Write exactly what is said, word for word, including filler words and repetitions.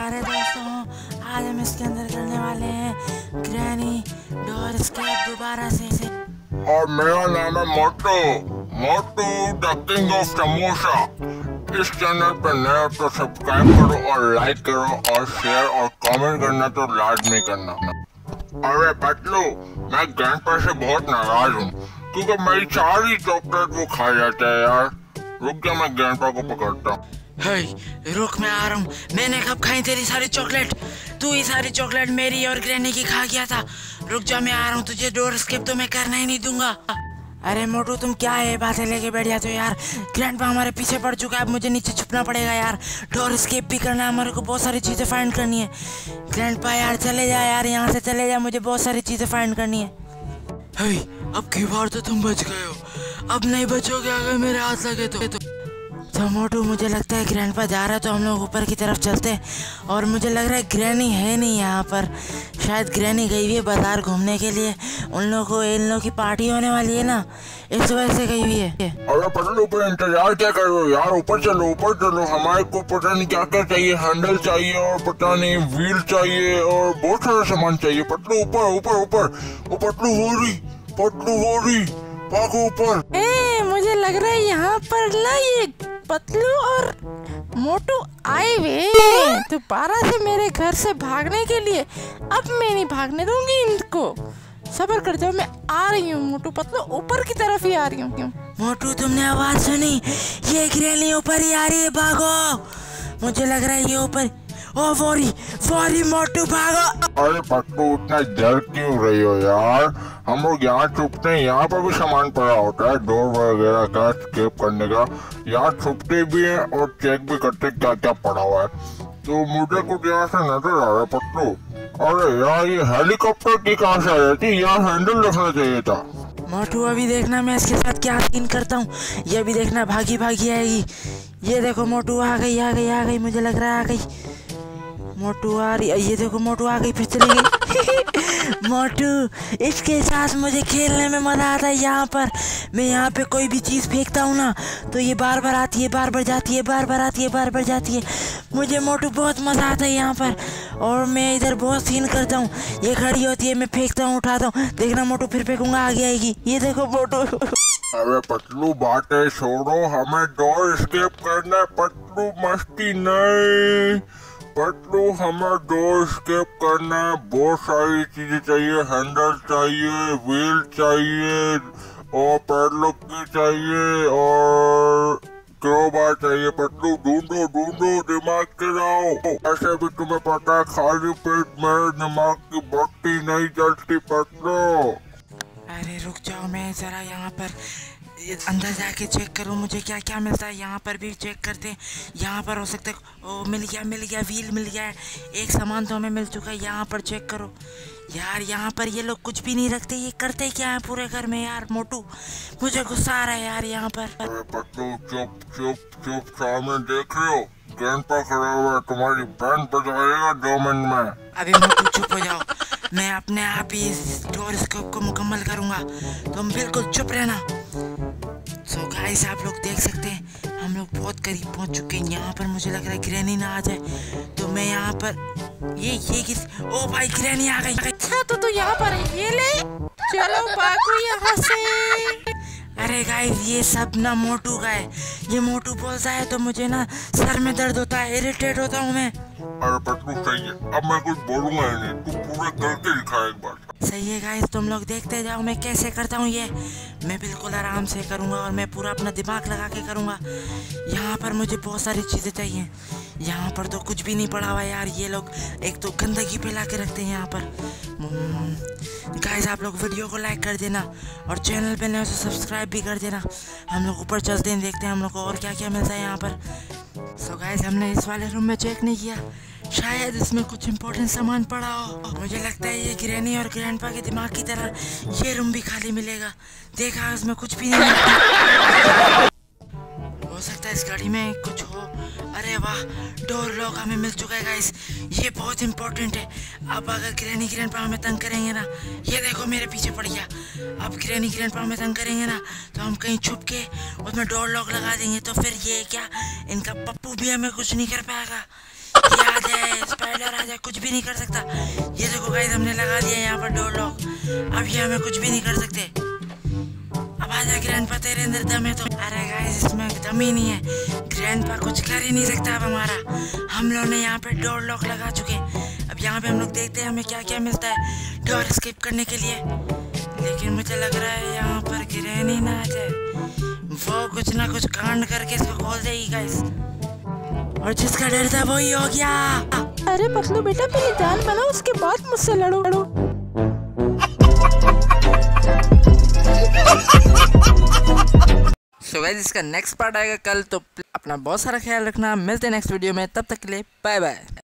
प्यारे दोस्तों, आज हम इसके अंदर करने वाले हैं ग्रैनी डोर एस्केप दोबारा से, से और मेरा नाम है Motu Motu the king of samosa. इस चैनल पर नए हो तो सब्सक्राइब करो और लाइक करो और शेयर और कमेंट करना तो लाजमी करना। अरे पतलू, मैं ग्रैंडपा से बहुत नाराज हूँ क्योंकि मेरी सारी चॉकलेट वो खा जाता है यार। रुक जा, मैं ग्रैंडपा को पकड़ता हूँ। हे रुक, मैं आ रहा हूँ। मैंने कब खाई तेरी सारी चॉकलेट? तू ही सारी चॉकलेट मेरी और ग्रैनी की खा गया था। रुक जा, मैं आ रहा हूँ। तुझे डोर एस्केप तो मैं करना ही नहीं दूंगा। अरे मोटू, तुम क्या है बातें लेके बैठ जाते हो यार। ग्रैंडपा हमारे पीछे पड़ चुका है, अब मुझे नीचे छुपना पड़ेगा यार। डोर एस्केप भी करना है, हमारे को बहुत सारी चीजें फाइंड करनी है। ग्रैंडपा यार चले जा यार, यहाँ से चले जा, मुझे बहुत सारी चीजें फाइंड करनी है। हे, अब की बार तो तुम बच गए हो, अब नहीं बचोगे अगर मेरे हाथ लगे तो। तो मोटू, मुझे लगता है ग्रैंडपा जा रहा है तो हम लोग ऊपर की तरफ चलते हैं। और मुझे लग रहा है ग्रैनी है नहीं यहाँ पर, शायद ग्रैनी गई हुई है बाजार घूमने के लिए। उन लोगों को इन लोगों की पार्टी होने वाली है ना, इस वजह से गई हुई है। अरे पतलू, ऊपर इंतजार क्या कर रहे हो यार? ऊपर चलो, ऊपर चलो। हमारे को पता नहीं क्या क्या चाहिए, हैंडल चाहिए और पता नहीं व्हील चाहिए और बहुत सारा सामान चाहिए। पतलू ऊपर ऊपर ऊपर, ओ पतलू हो रही, पतलू हो रही, भागो ऊपर। ए, मुझे लग रहा है यहाँ पर ना ये पतलू और मोटू आए वे दोबारा से मेरे घर से भागने के लिए। अब मैं नहीं भागने दूंगी इनको। सब्र कर जाओ, मैं आ रही हूँ मोटू पतलू, ऊपर की तरफ ही आ रही हूँ। मोटू, तुमने आवाज सुनी? ये ग्रैनी ऊपर ही आ रही है, भागो। मुझे लग रहा है ये ऊपर। ओ वोरी वोरी, मोटू भागो। अरे पतलू, उतना डर क्यों रही हो यार? हम लोग यहाँ छुपते हैं, यहाँ पर भी सामान पड़ा होता है डोर वगैरह का एस्केप करने का। यहाँ छुपते भी हैं और चेक भी करते क्या क्या पड़ा हुआ है। तो मुझे कुछ यहाँ से नजर आ रहा है पतलू। अरे यार, ये हेलीकॉप्टर की कहाँ से आ जाती है? यहाँ हैंडल रखना चाहिए था। मोटू, अभी देखना मैं इसके साथ क्या सीन करता हूँ। ये भी देखना भागी भागी आएगी। ये देखो मोटू आ गई आ गई आ गई, मुझे लग रहा है आ गई। मोटू आ रही, ये देखो मोटू आ गई, फिर चली गई। मोटू, इसके साथ मुझे खेलने में मजा आता है। यहाँ पर मैं यहाँ पे कोई भी चीज़ फेंकता हूँ ना तो ये बार बार आती है, बार बार जाती है, बार बार आती है, बार बार जाती है। मुझे मोटू बहुत मज़ा आता है यहाँ पर। और मैं इधर बहुत सीन करता हूँ। ये खड़ी होती है, मैं फेंकता हूँ, उठाता हूँ। देखना मोटू, फिर फेंकूंगा, आगे आएगी। ये देखो मोटू। अरे पतलू, बातें छोड़ो, हमें डोर एस्केप करना है। पतलू, मस्ती नहीं। पतलू, हमें डोर एस्केप करना है। बहुत सारी चीजें चाहिए, हैंडल चाहिए, व्हील चाहिए और पैडलॉक की चाहिए और क्रोबार चाहिए। पतलू, ढूंढो ढूंढो, दिमाग चलाओ। ऐसे भी तुम्हें पता है, खाली पेट मेरे दिमाग की बत्ती नहीं जलती। पतलू, अरे रुक जाओ, मैं ज़रा यहाँ पर अंदर जाके चेक करूँ मुझे क्या क्या मिलता है। यहाँ पर भी चेक करते हैं, यहाँ पर हो सकता है। ओ, मिल गया मिल गया, व्हील मिल गया है। एक सामान तो हमें मिल चुका है। यहाँ पर चेक करो यार, यहाँ पर ये लोग कुछ भी नहीं रखते। ये करते क्या है पूरे घर में यार? मोटू, मुझे गुस्सा आ रहा है यार यहाँ पर। अरे पतलू, चुप चुप चुप, सामने देख रहे हो ग्रैंडपा खड़ा हुआ है, तुम्हारी बैंड बजाएगा दो मिनट में। अभी मोटू चुप हो जाओ, मैं अपने आप ही इस डोर एस्केप को मुकम्मल करूँगा, तुम बिल्कुल चुप रहना। सो गाइस, आप लोग देख सकते हैं हम लोग बहुत करीब पहुंच चुके हैं। यहाँ पर मुझे लग रहा है ग्रैनी ना आ जाए तो मैं यहाँ पर ये ये किस ओ भाई, ग्रैनी आ गई। अच्छा, तो तू यहाँ पर है, ये ले, चलो भागो यहाँ से। अरे गाइस, ये सब ना मोटू का है। ये मोटू बोलता है तो मुझे ना सर में दर्द होता है, इरिटेट होता हूँ मैं। अरे पतलू, सही है, अब मैं कुछ बोलूंगा ही नहीं, तू पूरा करके दिखा एक बार। सही है गाइस, तुम लोग देखते जाओ मैं कैसे करता हूँ। ये मैं बिल्कुल आराम से करूँगा और मैं पूरा अपना दिमाग लगा के करूँगा। यहाँ पर मुझे बहुत सारी चीज़ें चाहिए। यहाँ पर तो कुछ भी नहीं पड़ा हुआ यार। ये लोग एक तो गंदगी फैला के रखते हैं यहाँ पर। गाइस, आप लोग वीडियो को लाइक कर देना और चैनल पे नए तो सब्सक्राइब भी कर देना। हम लोग ऊपर चलते हैं, देखते हैं हम लोग को और क्या क्या मिलता है यहाँ पर। सो गाइस, हमने इस वाले रूम में चेक नहीं किया, शायद इसमें कुछ इम्पोर्टेंट सामान पड़ा हो। मुझे लगता है ये ग्रैनी और ग्रैंडपा के दिमाग की तरह ये रूम भी खाली मिलेगा। देखा, इसमें कुछ भी नहीं मिला। हो सकता है इस गाड़ी में कुछ हो। अरे वाह, डोर लॉक हमें मिल चुका है गाइस, ये बहुत इंपॉर्टेंट है। अब अगर ग्रैनी ग्रैंडपा हमें तंग करेंगे ना, ये देखो मेरे पीछे पड़ गया। अब ग्रैनी ग्रैंडपा हमें तंग करेंगे ना तो हम कहीं छुप के उसमें डोर लॉक लगा देंगे, तो फिर ये क्या, इनका पप्पू भी हमें कुछ नहीं कर पाएगा। याद है इस चाहे राजा कुछ भी नहीं कर सकता। ये देखो गाइस हमने लगा दिया यहाँ पर डोर लॉक, अब ये हमें कुछ भी नहीं कर सकते। अब आजा ग्रैंडपा तेरे अंदर दम है तो। अरे गाइस इसमें दम ही नहीं है, ग्रैंडपा कुछ कर ही नहीं सकता अब हमारा। हम लोग ने यहाँ पे डोर लॉक लगा चुके हैं। अब यहाँ पे हम लोग देखते हैं हमें क्या क्या मिलता है डोर एस्केप करने के लिए। लेकिन मुझे लग रहा है यहाँ पर ग्रैनी ना आ जाए, वो कुछ ना कुछ कांड करके इसको खोल देगी गाइस, और जिसका डर था वही हो गया। अरे पतलू बेटा पहले जान बनाओ उसके बाद मुझसे लड़ो लड़ो। सो गाइस इसका नेक्स्ट पार्ट आएगा कल, तो अपना बहुत सारा ख्याल रखना। मिलते हैं नेक्स्ट वीडियो में, तब तक के लिए बाय बाय।